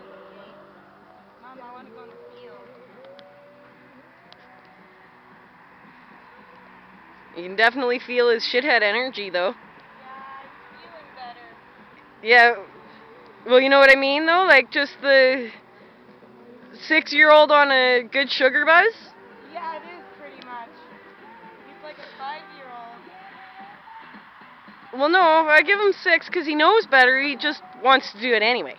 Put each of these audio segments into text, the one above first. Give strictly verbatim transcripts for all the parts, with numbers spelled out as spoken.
Mom, I want to go in the field. You can definitely feel his shithead energy, though. Yeah, he's feeling better. Yeah. Well, you know what I mean, though? Like, just the six-year-old on a good sugar buzz? Yeah, it is pretty much. He's like a five-year-old. Well, no, I give him six because he knows better. He just wants to do it anyway.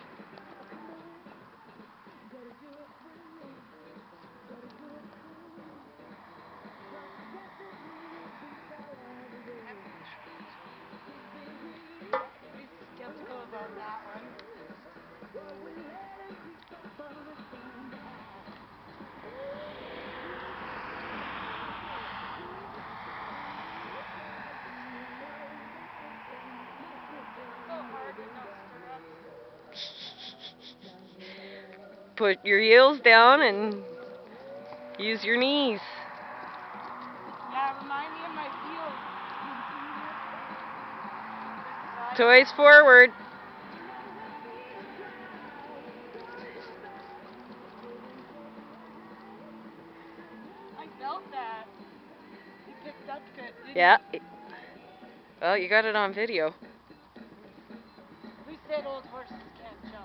He's skeptical about that one. So hard with no stirrups. Put your heels down and use your knees. Yeah, remind me of my heels. Toys forward. I felt that. He picked up good, didn't Yeah. he? Well, you got it on video. Who said old horses can't jump?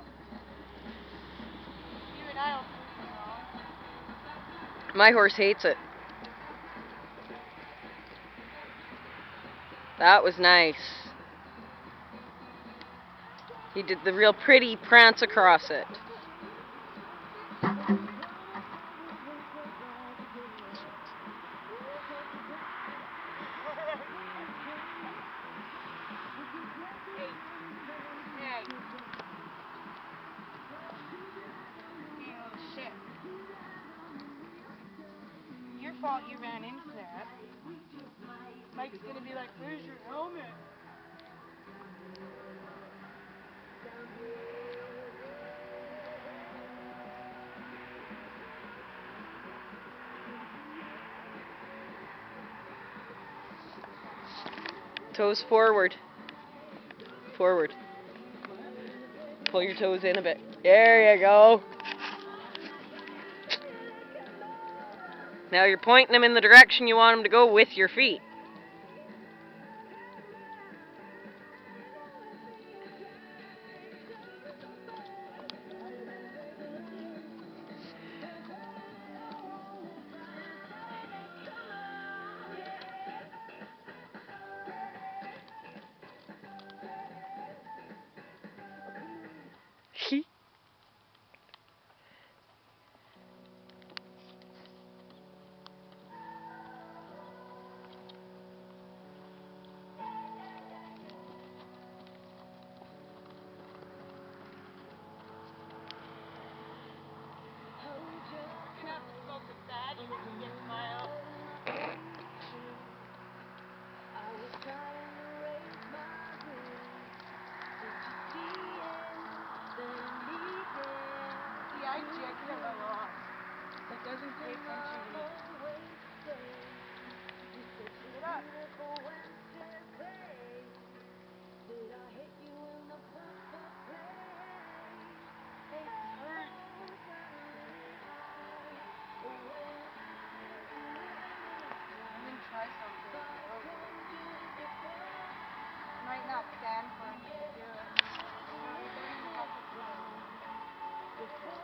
You and I will prove you wrong. My horse hates it. That was nice. He did the real pretty prance across it. Hey. Hey. You little shit. Your fault you ran into that. Mike's gonna be like, where's your helmet? Toes forward. Forward. Pull your toes in a bit. There you go. Now you're pointing them in the direction you want them to go with your feet. You're gonna have to smoke a fatty when you get smile. See, I jig him a lot. That doesn't pay attention to me. Shut up. Hey, it hurts. I'm gonna try something. Might not stand for it if you do it. No, you don't even have to do it.